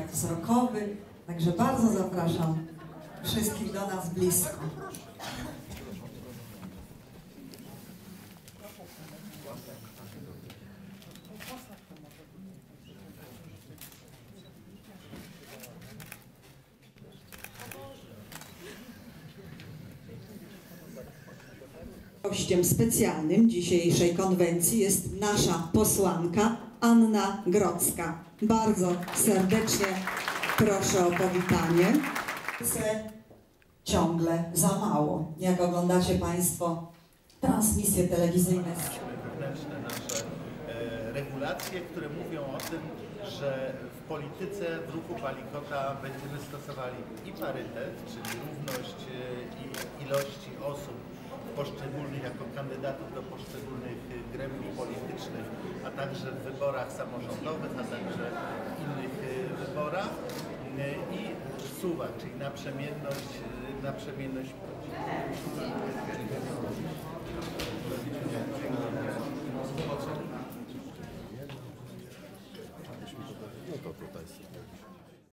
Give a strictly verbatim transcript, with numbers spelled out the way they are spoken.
wzrokowy, także bardzo zapraszam wszystkich do nas blisko. Gościem specjalnym dzisiejszej konwencji jest nasza posłanka Anna Grodzka. Bardzo serdecznie proszę o powitanie. Ciągle za mało. Jak oglądacie Państwo transmisje telewizyjne. Wewnętrzne nasze e, regulacje, które mówią o tym, że w polityce w ruchu Palikota będziemy stosowali i parytet, czyli równość e, i ilości osób poszczególnych jako kandydatów do poszczególnych gremiów politycznych, a także w wyborach samorządowych, a także w innych e, wyborach e, i suwa, czyli naprzemienność, e, naprzemienność No to tutaj.